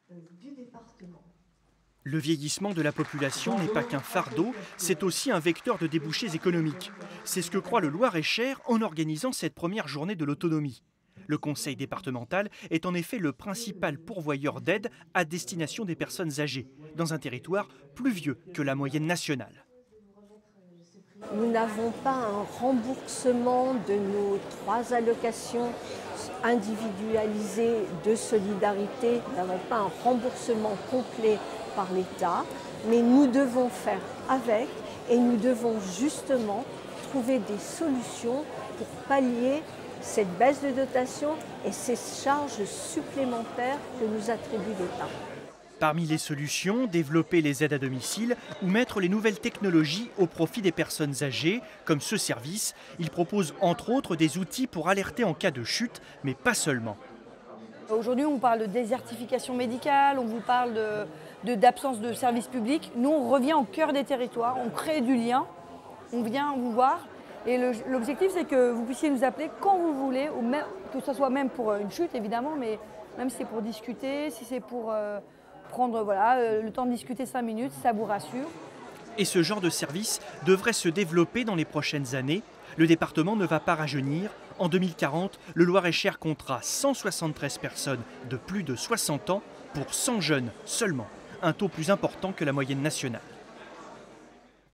du département. Le vieillissement de la population n'est pas qu'un fardeau, c'est aussi un vecteur de débouchés économiques. C'est ce que croit le Loir-et-Cher en organisant cette première journée de l'autonomie. Le conseil départemental est en effet le principal pourvoyeur d'aide à destination des personnes âgées, dans un territoire plus vieux que la moyenne nationale. Nous n'avons pas un remboursement de nos 3 allocations individualisées de solidarité. Nous n'avons pas un remboursement complet par l'État, mais nous devons faire avec et nous devons justement trouver des solutions pour pallier cette baisse de dotation et ces charges supplémentaires que nous attribue l'État. Parmi les solutions, développer les aides à domicile ou mettre les nouvelles technologies au profit des personnes âgées, comme ce service. Il propose entre autres des outils pour alerter en cas de chute, mais pas seulement. Aujourd'hui, on parle de désertification médicale, on vous parle d'absence de services publics. Nous, on revient au cœur des territoires, on crée du lien, on vient vous voir. Et l'objectif, c'est que vous puissiez nous appeler quand vous voulez, ou même, que ce soit même pour une chute, évidemment, mais même si c'est pour discuter, si c'est pour prendre le temps de discuter 5 minutes, ça vous rassure. Et ce genre de service devrait se développer dans les prochaines années. Le département ne va pas rajeunir. En 2040, le Loir-et-Cher comptera 173 personnes de plus de 60 ans pour 100 jeunes seulement, un taux plus important que la moyenne nationale.